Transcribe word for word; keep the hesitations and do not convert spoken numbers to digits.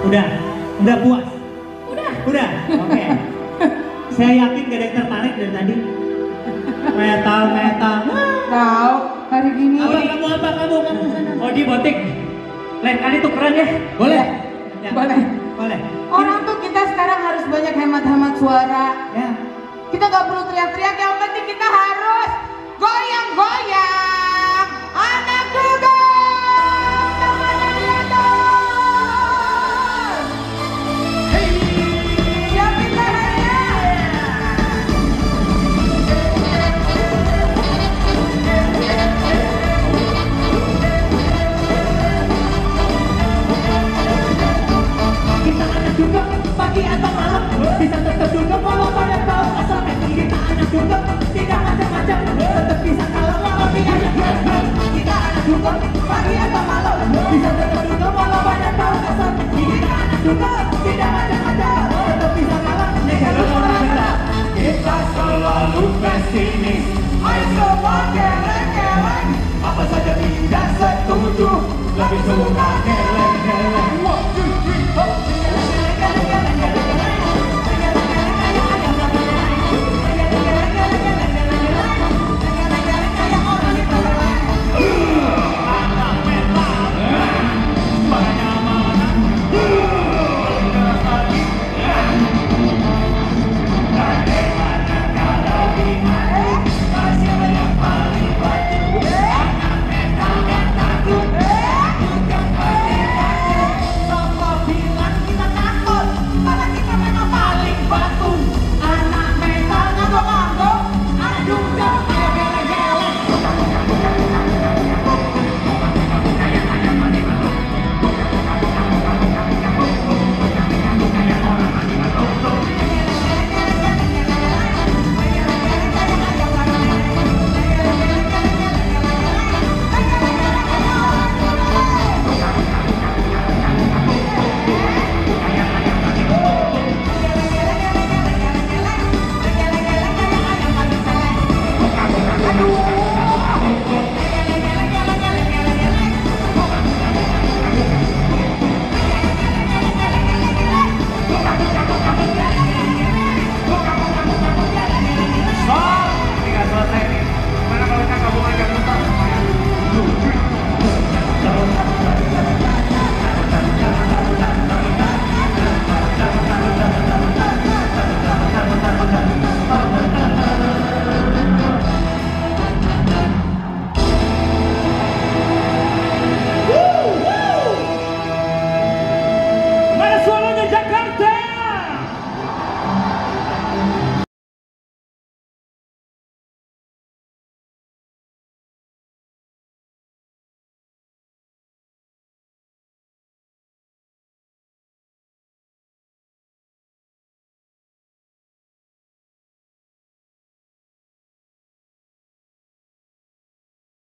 Udah, udah puas? Udah. Udah, oke. Okay. Saya yakin gak ada yang tertarik dari tadi. Metal, metal. Tahu hari gini. Apa kamu, apa kamu, kamu sana? Oh di botik. Lain kali tukeran ya. Boleh? Ya. Boleh. Boleh. Orang tuh kita sekarang harus banyak hemat-hemat suara. Ya. Kita nggak perlu teriak-teriak, yang penting kita harus goyang-goyang. Anak dugem, mana dia tuh? Hey, siapin tangannya. Kita anak dugem, pagi atau malam bisa tetap dugem walau pada tahu asal. Kita anak dugem, tidak macam-macam, tetap bisa kalau walau diajak dugem. Kita anak dugem, pagi atau malam bisa tetap dugem walau pada tahu asal. Kita anak dugem, tidak macam-macam, tetap bisa kalah kalau orang benar. Kita selalu pesimis, ayo semua geleng-geleng. Apa saja tidak setuju, lebih suka geleng-geleng. One, two, three, four.